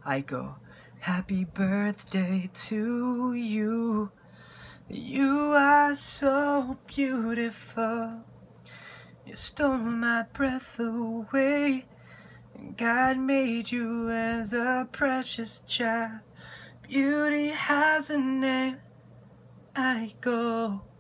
Aiko, happy birthday to you. You are so beautiful. You stole my breath away. God made you as a precious child. Beauty has a name, Aiko.